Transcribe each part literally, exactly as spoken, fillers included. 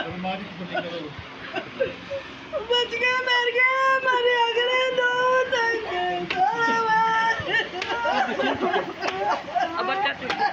बच गया मर गया मारे अगले दो अब बच्चा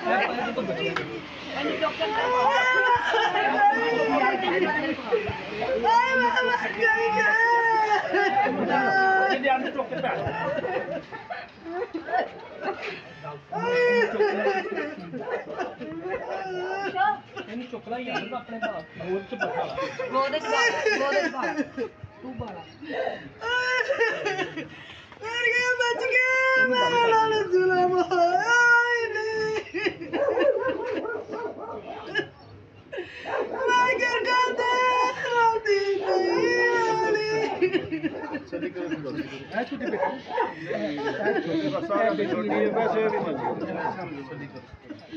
चुकला ही अपने गोद च बैठा गोद च गोद च तू बाला मर गया बच गया मेरा लाल जुलम आए नहीं मैं कर गाते रोती नहीं आली चली कर है छोटी बेटी है छोटी बसा भी छोटी है वैसे भी मत चली कर।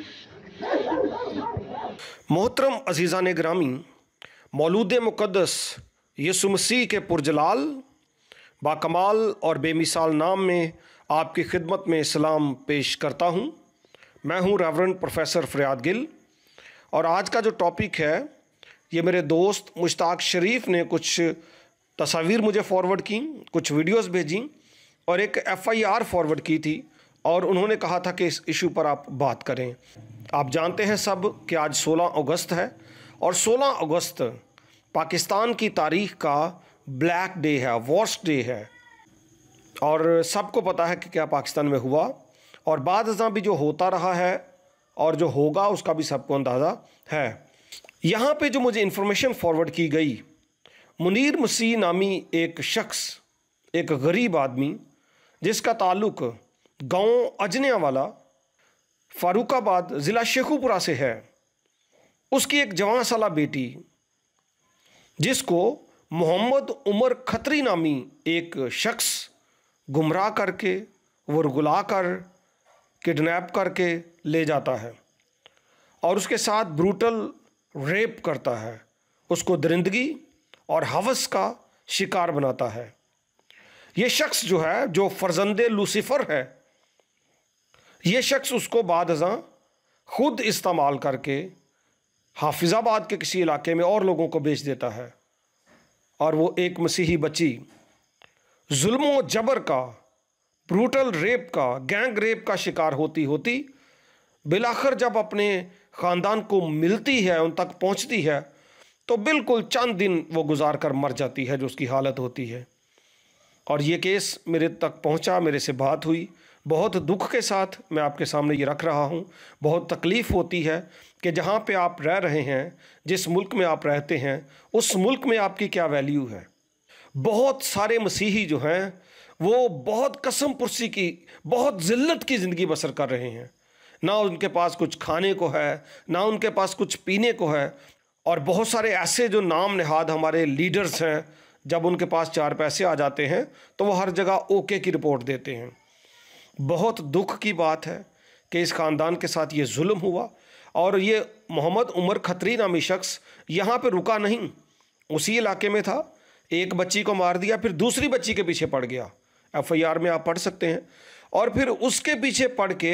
मोहतरम अजीज़ान ग्रामी, मौलूद मुक़द्दस यीशु मसीह के पुरजलाल बाकमाल और बेमिसाल नाम में आपकी खिदमत में सलाम पेश करता हूँ। मैं हूँ रेवरेंड प्रोफेसर फरियाद गिल और आज का जो टॉपिक है ये मेरे दोस्त मुश्ताक शरीफ ने कुछ तस्वीर मुझे फॉरवर्ड की, कुछ वीडियोस भेजी और एक एफ आई आर फॉरवर्ड की थी और उन्होंने कहा था कि इस इशू पर आप बात करें। आप जानते हैं सब कि आज सोलह अगस्त है और सोलह अगस्त पाकिस्तान की तारीख़ का ब्लैक डे है, वर्स्ट डे है और सबको पता है कि क्या पाकिस्तान में हुआ और बाद अज़ां भी जो होता रहा है और जो होगा उसका भी सबको अंदाज़ा है। यहाँ पे जो मुझे इन्फॉर्मेशन फॉरवर्ड की गई, मुनीर मसीह नामी एक शख्स, एक गरीब आदमी जिसका ताल्लुक़ गांव अजनियावाला फ़ारुखाबाद ज़िला शेखुपुरा से है, उसकी एक जवान साला बेटी जिसको मोहम्मद उमर खत्री नामी एक शख्स गुमराह करके वरगुला कर किडनैप करके ले जाता है और उसके साथ ब्रूटल रेप करता है, उसको दरिंदगी और हवस का शिकार बनाता है। ये शख्स जो है, जो फर्जंदे लूसीफ़र है, ये शख्स उसको बाद अज़ां खुद इस्तेमाल करके हाफिज़ाबाद के किसी इलाके में और लोगों को बेच देता है और वो एक मसीही बच्ची जुल्म व जबर का, ब्रूटल रेप का, गैंग रेप का शिकार होती होती बिलाखिर जब अपने ख़ानदान को मिलती है, उन तक पहुंचती है, तो बिल्कुल चंद दिन वो गुजार कर मर जाती है, जो उसकी हालत होती है। और ये केस मेरे तक पहुंचा, मेरे से बात हुई, बहुत दुख के साथ मैं आपके सामने ये रख रहा हूँ। बहुत तकलीफ़ होती है कि जहाँ पे आप रह रहे हैं, जिस मुल्क में आप रहते हैं, उस मुल्क में आपकी क्या वैल्यू है। बहुत सारे मसीही जो हैं वो बहुत कसम पुरसी की, बहुत ज़िल्लत की ज़िंदगी बसर कर रहे हैं। ना उनके पास कुछ खाने को है, ना उनके पास कुछ पीने को है और बहुत सारे ऐसे जो नाम नहाद हमारे लीडर्स हैं, जब उनके पास चार पैसे आ जाते हैं तो वो हर जगह ओके की रिपोर्ट देते हैं। बहुत दुख की बात है कि इस ख़ानदान के साथ ये जुल्म हुआ और ये मोहम्मद उमर खत्री नामी शख्स यहाँ पे रुका नहीं, उसी इलाके में था, एक बच्ची को मार दिया, फिर दूसरी बच्ची के पीछे पड़ गया, एफ आई आर में आप पढ़ सकते हैं, और फिर उसके पीछे पड़ के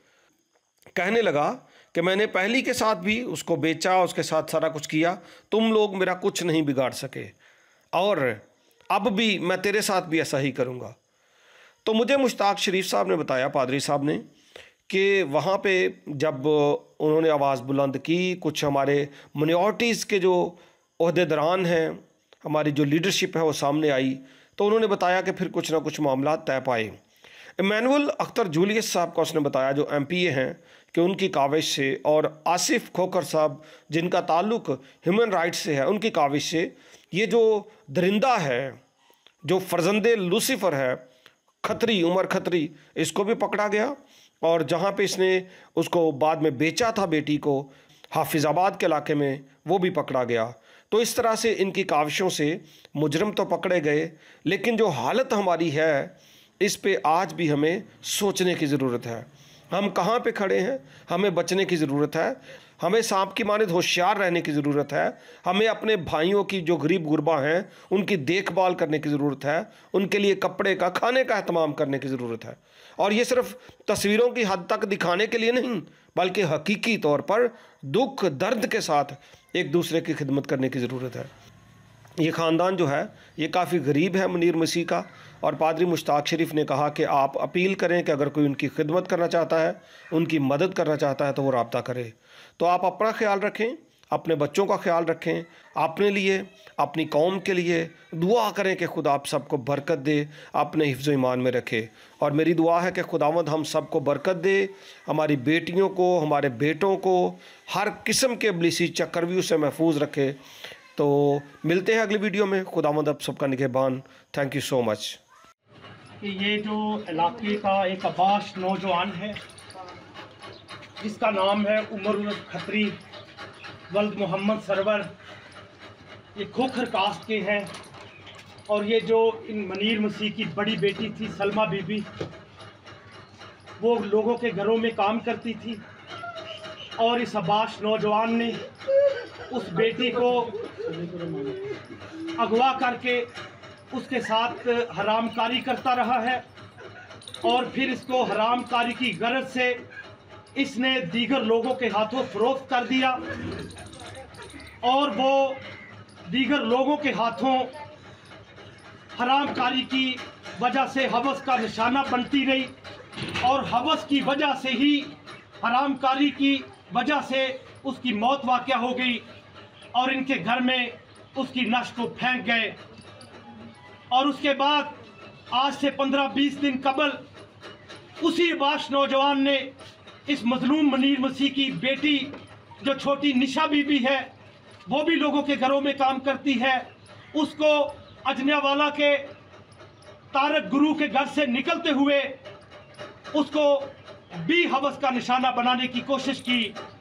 कहने लगा कि मैंने पहली के साथ भी उसको बेचा, उसके साथ सारा कुछ किया, तुम लोग मेरा कुछ नहीं बिगाड़ सके और अब भी मैं तेरे साथ भी ऐसा ही करूँगा। तो मुझे मुश्ताक शरीफ साहब ने बताया, पादरी साहब ने, कि वहाँ पे जब उन्होंने आवाज़ बुलंद की, कुछ हमारे माइनॉरिटीज़ के जो ओहदेदारान हैं, हमारी जो लीडरशिप है वो सामने आई, तो उन्होंने बताया कि फिर कुछ ना कुछ मामला तय पाए। इमैनुअल अख्तर जूलियस साहब का उसने बताया, जो एम पी ए हैं, कि उनकी काविश से, और आसिफ खोकर साहब जिनका ताल्लुक़ ह्यूमन राइट्स से है, उनकी काविश से ये जो दरिंदा है, जो फर्जंदे लूसीफ़र है, खत्री, उमर खत्री, इसको भी पकड़ा गया और जहाँ पे इसने उसको बाद में बेचा था बेटी को हाफिज़ाबाद के इलाके में, वो भी पकड़ा गया। तो इस तरह से इनकी काविशों से मुजरम तो पकड़े गए, लेकिन जो हालत हमारी है इस पे आज भी हमें सोचने की ज़रूरत है। हम कहाँ पे खड़े हैं, हमें बचने की ज़रूरत है, हमें सांप की मानिद होशियार रहने की ज़रूरत है, हमें अपने भाइयों की जो गरीब गुरबा हैं उनकी देखभाल करने की ज़रूरत है, उनके लिए कपड़े का, खाने का एहतमाम करने की ज़रूरत है। और ये सिर्फ तस्वीरों की हद तक दिखाने के लिए नहीं, बल्कि हकीकी तौर पर दुख दर्द के साथ एक दूसरे की खिदमत करने की ज़रूरत है। ये ख़ानदान जो है ये काफ़ी गरीब है मुनीर मसीह का, और पादरी मुश्ताक शरीफ ने कहा कि आप अपील करें कि अगर कोई उनकी खिदमत करना चाहता है, उनकी मदद करना चाहता है तो वो रब्ता करे। तो आप अपना ख्याल रखें, अपने बच्चों का ख्याल रखें, अपने लिए, अपनी कौम के लिए दुआ करें कि खुदा आप सबको बरकत दे, अपने हिफ्ज़ ईमान में रखे। और मेरी दुआ है कि खुदावंद हम सबको बरकत दे, हमारी बेटियों को, हमारे बेटों को हर किस्म के इब्लीसी चक्रव्यूह से महफूज रखे। तो मिलते हैं अगली वीडियो में। खुदावंद आप सबका निगहबान। Thank you so much. कि ये जो इलाके का एक अब्बास नौजवान है जिसका नाम है उमर खत्री वल्द मोहम्मद सरवर, ये खोखर कास्ट के हैं। और ये जो इन मुनीर मसीह की बड़ी बेटी थी सलमा बीबी, वो लोगों के घरों में काम करती थी, और इस अब्बास नौजवान ने उस बेटी को अगवा करके उसके साथ हरामकारी करता रहा है। और फिर इसको हरामकारी की गरज से इसने दीगर लोगों के हाथों फरोख्त कर दिया, और वो दीगर लोगों के हाथों हरामकारी की वजह से हवस का निशाना बनती रही, और हवस की वजह से ही, हरामकारी की वजह से उसकी मौत वाक़या हो गई, और इनके घर में उसकी नश को फेंक गए। और उसके बाद आज से पंद्रह बीस दिन कबल उसी अब्बास नौजवान ने इस मजलूम मुनीर मसीह की बेटी जो छोटी निशा बीबी है, वो भी लोगों के घरों में काम करती है, उसको अजनावाला के तारक गुरु के घर से निकलते हुए उसको भी हवस का निशाना बनाने की कोशिश की।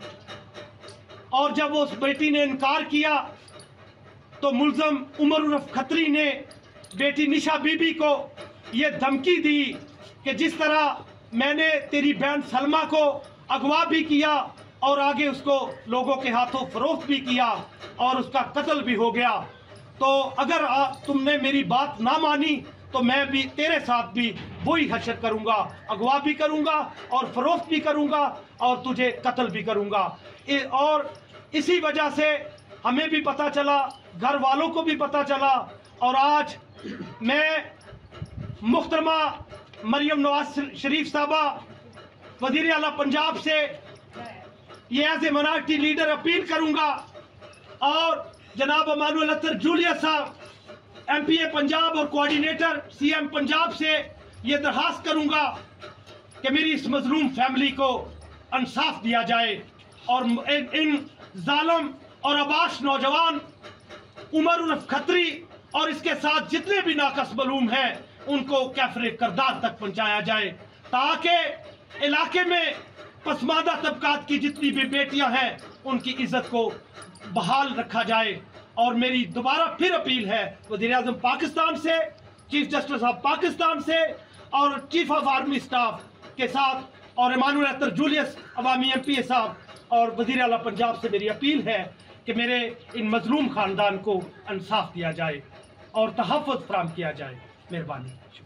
और जब उस बेटी ने इनकार किया तो मुल्ज़म उमर उर्फ खत्री ने बेटी निशा बीबी को ये धमकी दी कि जिस तरह मैंने तेरी बहन सलमा को अगवा भी किया और आगे उसको लोगों के हाथों फरोख्त भी किया और उसका कत्ल भी हो गया, तो अगर आ, तुमने मेरी बात ना मानी तो मैं भी तेरे साथ भी वही हशर करूंगा, अगवा भी करूंगा और फरोख्त भी करूंगा और तुझे कत्ल भी करूंगा। और इसी वजह से हमें भी पता चला, घर वालों को भी पता चला, और आज मैं मुख्तरमा मरियम नवाज शरीफ साहबा वज़ीर आला पंजाब से ये as a minority leader appeal करूंगा, और जनाब अमानुअल अख्तर जूलियस साहब एम पी ए पंजाब और कोऑर्डिनेटर सी एम पंजाब से ये दरखास्त करूंगा कि मेरी इस मजलूम फैमिली को इंसाफ दिया जाए, और इन, इन जालिम और अब्बास नौजवान उमर उर्फ खत्री और इसके साथ जितने भी नाकस मलूम हैं उनको कैफरे करदार तक पहुंचाया जाए, ताकि इलाके में पसमानदा तबकात की जितनी भी बेटियां हैं उनकी इज्जत को बहाल रखा जाए। और मेरी दोबारा फिर अपील है वज़ीर आज़म पाकिस्तान से, चीफ जस्टिस ऑफ पाकिस्तान से और चीफ ऑफ आर्मी स्टाफ के साथ, और अमानुअल अख्तर जूलियस अवामी एम पी ए साहब और वज़ीर आला पंजाब से मेरी अपील है कि मेरे इन मजलूम ख़ानदान को इंसाफ दिया जाए और तहफ़्फ़ुज़ फराहम किया जाए। मेहरबानी।